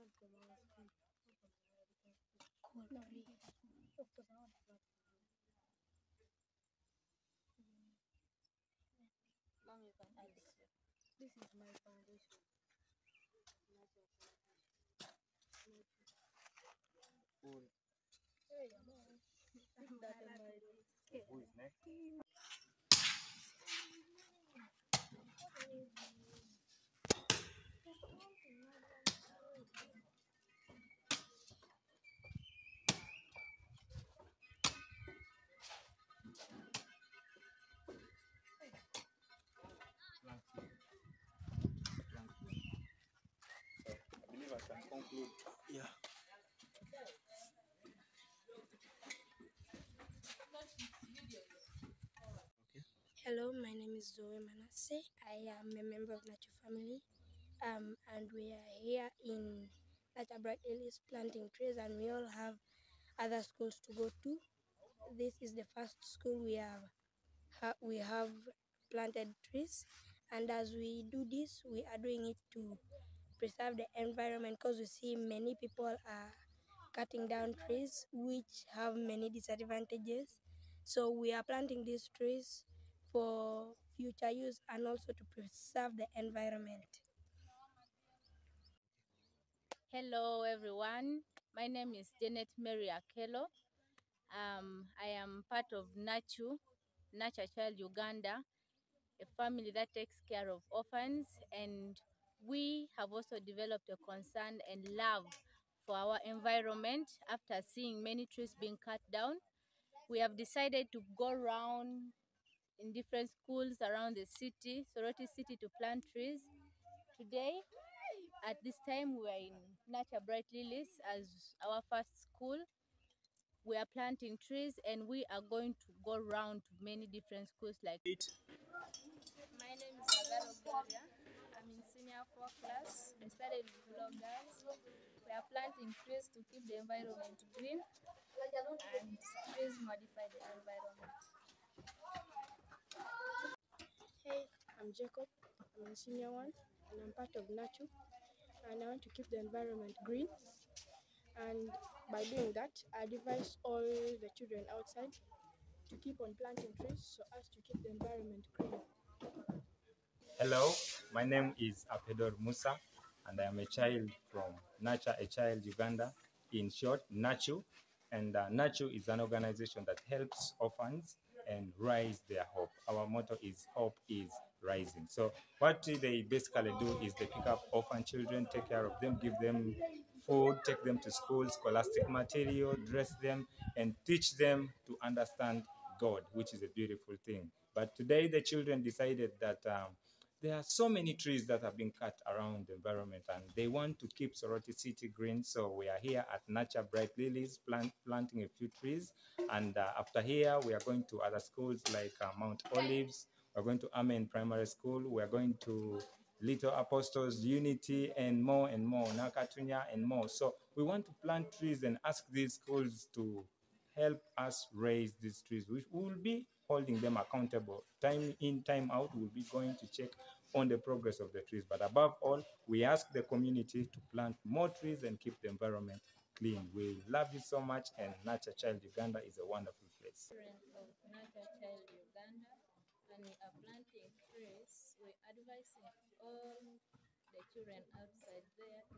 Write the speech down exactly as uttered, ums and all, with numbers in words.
Mom, you can add this. This is my foundation. Cool. Hey, mom. That am I. Who is next? Planting. Planting. So I believe I can conclude. Yeah. Hello, my name is Zoe Manasseh. I am a member of Nacho family, um, and we are here in Nacho Bright Lilies planting trees, and we all have other schools to go to. This is the first school we have ha we have planted trees, and as we do this, we are doing it to preserve the environment, because we see many people are cutting down trees which have many disadvantages. So we are planting these trees for future use and also to preserve the environment. Hello, everyone. My name is Janet Mary Akelo. Um, I am part of Nachu, Nacha Child Uganda, a family that takes care of orphans, and we have also developed a concern and love for our environment after seeing many trees being cut down. We have decided to go around in different schools around the city, Soroti City, to plant trees. Today, at this time, we are in Nature Bright Lilies as our first school. We are planting trees, and we are going to go around to many different schools like it. My name is Agaro Gloria. I'm in senior four class. I studied with bloggers. We are planting trees to keep the environment green, and trees modify the environment. Hey, I'm Jacob. I'm in senior one, and I'm part of Nachu, and I want to keep the environment green. And by doing that, I advise all the children outside to keep on planting trees so as to keep the environment green. Hello, my name is Apedor Musa, and I am a child from Nacha, a Child Uganda, in short, Nachu. And uh, Nachu is an organization that helps orphans and rise their hope. Our motto is hope is rising. So what they basically do is they pick up orphan children, take care of them, give them food, take them to school, scholastic material, dress them, and teach them to understand God, which is a beautiful thing. But today the children decided that um, there are so many trees that have been cut around the environment, and they want to keep Soroti City green. So we are here at Nature Bright Lilies plant, planting a few trees. And uh, after here, we are going to other schools like uh, Mount Olives. We're going to Amen Primary School. We are going to Little Apostles, Unity, and more and more, Nakatunya and more. So we want to plant trees and ask these schools to help us raise these trees. We will be holding them accountable. Time in, time out, we'll be going to check on the progress of the trees. But above all, we ask the community to plant more trees and keep the environment clean. We love you so much, and Nature Child Uganda is a wonderful place. Children of Nature Child Uganda, and we are planting trees. We're advising all the children outside there